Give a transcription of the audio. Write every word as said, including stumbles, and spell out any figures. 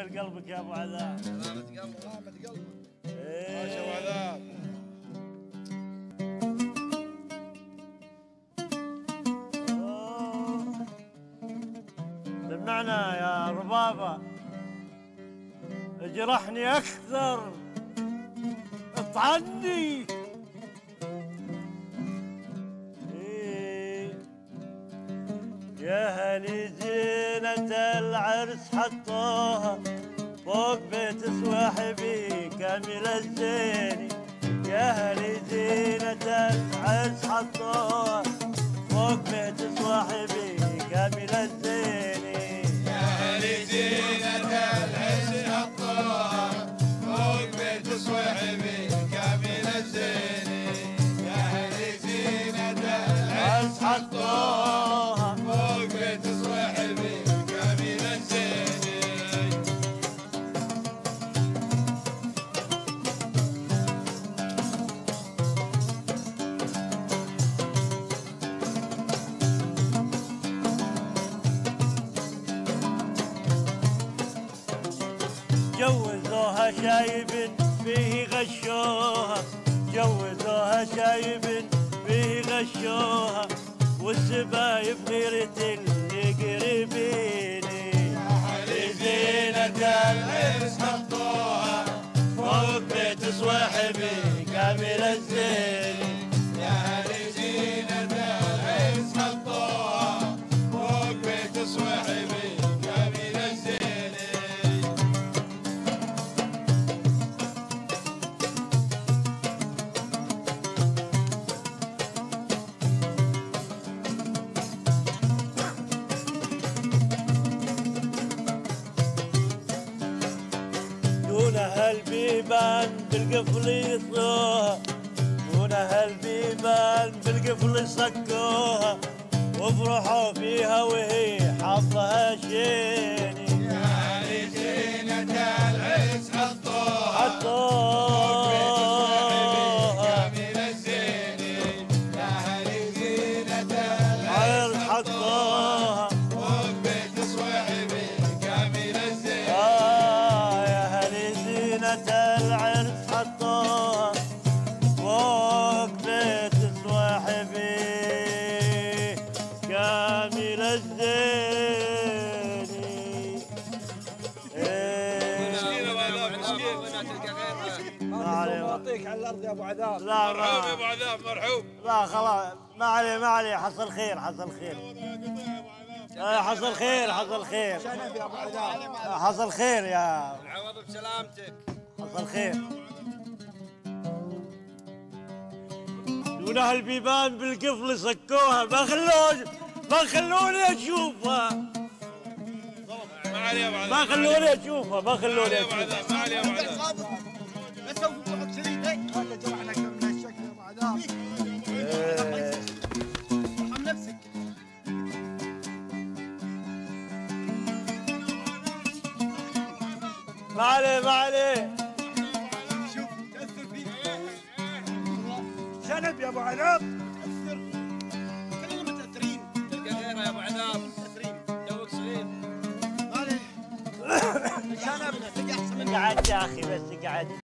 يطول قلبك يا ابو عذاب. سلامة قلبك. سلامة قلبك. ماشي ابو عذاب. سمعنا يا ربابة، اجرحني اكثر، اطعني. إيه. يا هلي زينة العرس حطوها فوق بيت صواحبي كامل الزيني. يا هلي زينة العرس حطوها فوق بيت صواحبي كامل الزيني. يا هلي زينة العرس حطوها فوق بيت صواحبي كامل الزيني. يا هلي زينة العرس حطوها فوق بيت صواحبي كامل الزيني. جوزوها شايب فيه غشوها، جوزوها شايب فيه غشوها، والسبايب غيرة اللي قريبيني. يا هلي زينة العرس حطوها فوق بيت صواحبي كامل الزيني. يا هلي زينة العرس حطوها فوق بيت صواحبي كامل الزيني. دونها البيبان بالقفل يصوها، دونها البيبان بالقفل يصكوها، وافرحوا فيها وهي حظها شيني. يا هلي زينة العرس حطوها حطوها كامل الزيني. يا هلي زينة عرس العرس حطوها فوق بيت صواحبي كامل الزيني. آه يا هلي زينة العرس حطوها فوق بيت صواحبي كامل الزيني. مسكين ابو عذاب مسكين. ما عليه اعطيك على الارض يا ابو عذاب. لا مرحوب يا ما ابو عذاب مرحوب. لا خلاص ما عليه ما عليه، حصل خير حصل خير. آه حصل خير حصل خير شنب يا ابو عذاب. آه حصل خير يا العوض بسلامتك. حصل خير. دونها البيبان بالقفل سكوها، ما خلوني ما خلوني اشوفها، ما علي يا ابو عذاب. ما خلوني اشوفها، ما ما خلوني علي يا ابو اشوفها. عذاب. ما علي يا ابو عذاب. لا تسوي بروحك شديد. هذا جرحنا كم من الشكل يا ابو عذاب. إيه. ارحم نفسك. ما عليه ما عليه. شوف تاثر فيك. شنب يا ابو عذاب. تاثر. كلنا متاثرين. تلقى غيره يا ابو عذاب. متاثرين. دوك صغير. ما عليه. شنب. قعد يا اخي بس قعد.